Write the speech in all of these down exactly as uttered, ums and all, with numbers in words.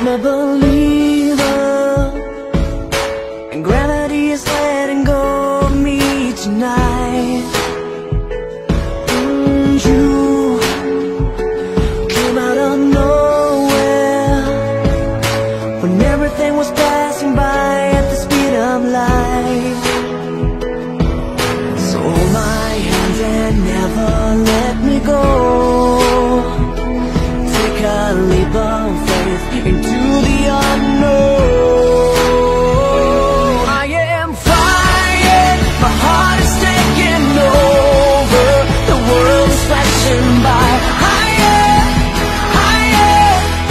I'm a believer, and gravity is letting go of me tonight. And you came out of nowhere when everything was passing by at the speed of light. So hold my hand and never let me go. Take a leap of faith into the unknown. I am flying, my heart is taking over. The world is flashing by. Higher, higher,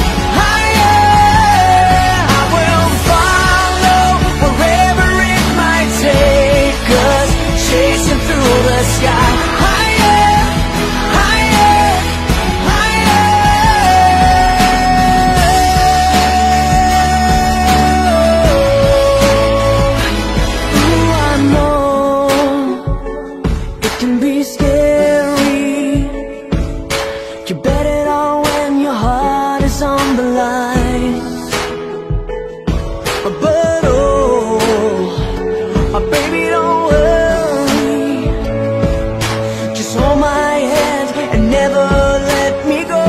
higher. I will follow wherever it might take us, chasing through the sky. Higher, higher, higher. Ooh, I know it can be scary. You bet it all when your heart is on the line. But oh, my baby, don't worry. Just hold my hand and never let me go.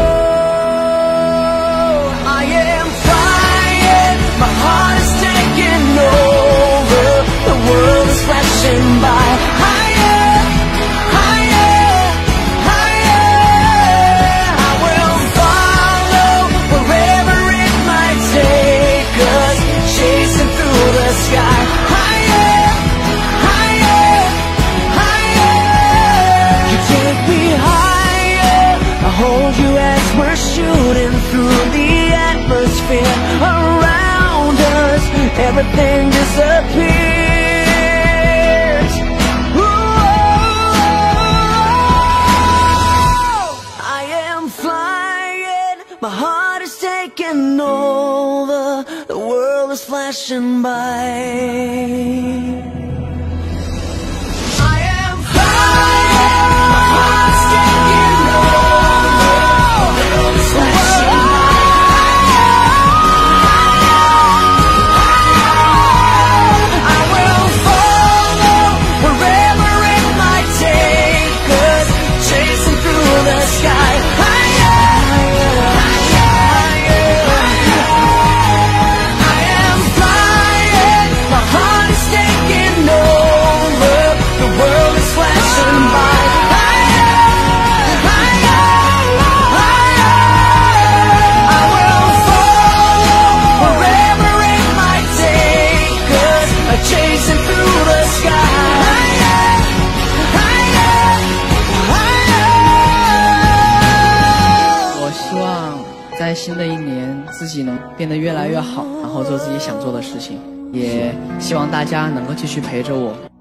I am flying, my heart is taking over. The world is flashing by. Higher, higher, higher. I will follow wherever it might take us, chasing through the sky. Higher, higher, higher. You take me higher, I hold you as we're shooting through the atmosphere. Around us, everything disappears. Ooh, I am flying, my heart is taking over. The world is flashing by. I am flying, my heart is taking over. The world is flashing by. I will follow wherever it might take us, chasing through the sky. Higher, higher, higher. I am flying, my heart is taking over. The world is flashing by. Higher, higher, higher. I will follow wherever it might take us, chasing through the sky. Higher, higher, higher. 我希望在新的一年自己能变得越来越好，然后做自己想做的事情，也希望大家能够继续陪着我。